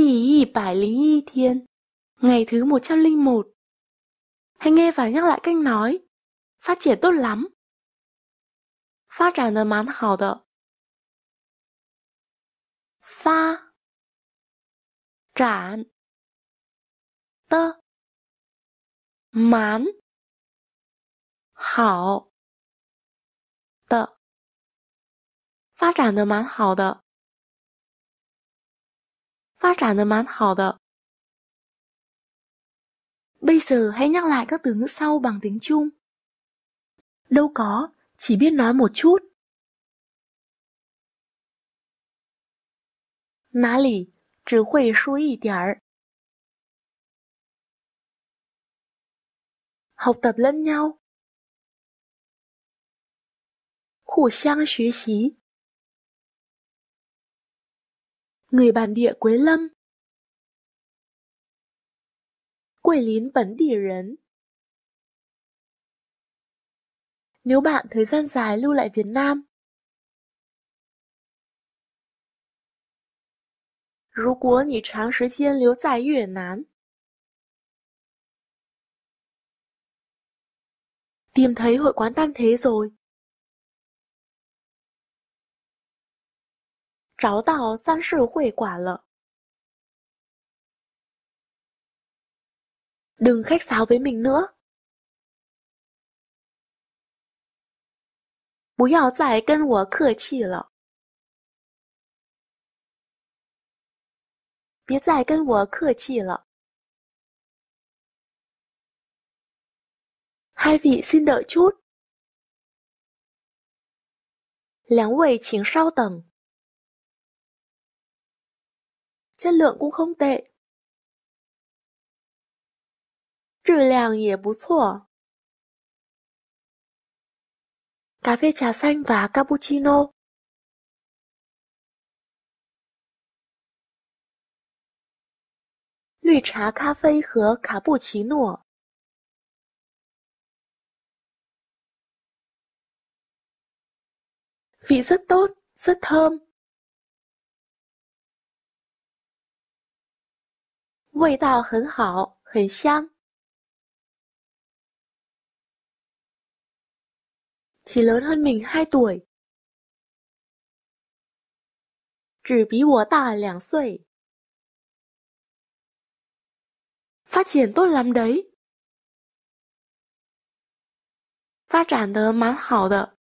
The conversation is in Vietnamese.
101 thiên, ngày thứ 101. Hãy nghe và nhắc lại cách nói. Phát triển tốt lắm. 发展得蛮好的。发展的蛮好的。发展得蛮好的。发展得蛮好的。Bây giờ hãy nhắc lại các từ ngữ sau bằng tiếng Trung. Đâu có, chỉ biết nói một chút. 哪里，只会说一点儿。Học tập lẫn nhau. 互相学习。Người bản địa Quế Lâm. 桂林本地人。Nếu bạn thời gian dài lưu lại Việt Nam. 如果你长时间留在越南。Tìm thấy hội quán tam thế rồi. 找到三世会馆了。Đừng khách sáo với mình nữa. 不要再跟我客气了。别再跟我客气了。Hai vị xin đợi chút. 两位请稍等。chất lượng cũng không tệ. 质量也不错。Cà phê trà xanh và cappuccino. 绿茶咖啡和卡布奇诺。Vị rất tốt, rất thơm. 味道很好，很香。Chỉ lớn hơn mình 2 tuổi. 只比我大2岁。Phát triển tốt lắm đấy. 发展得蛮好的。